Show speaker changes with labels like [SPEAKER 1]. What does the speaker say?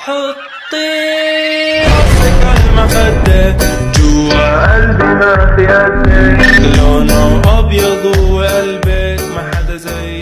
[SPEAKER 1] حطي راسك عالمخدة جوا قلبي ما في قدك، لونه أبيض وقلبك ما حدا زيك.